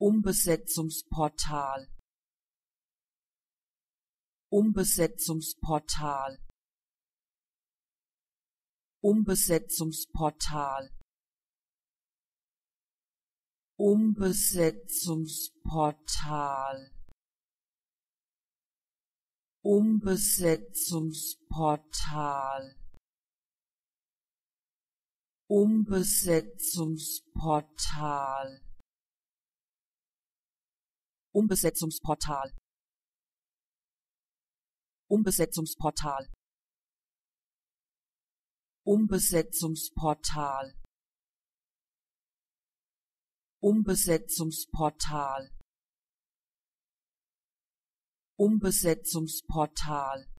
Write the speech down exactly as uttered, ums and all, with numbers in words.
Umbesetzungsportal, Umbesetzungsportal, Umbesetzungsportal, Umbesetzungsportal, Umbesetzungsportal, Umbesetzungsportal, Umbesetzungsportal, Umbesetzungsportal, Umbesetzungsportal, Umbesetzungsportal, Umbesetzungsportal,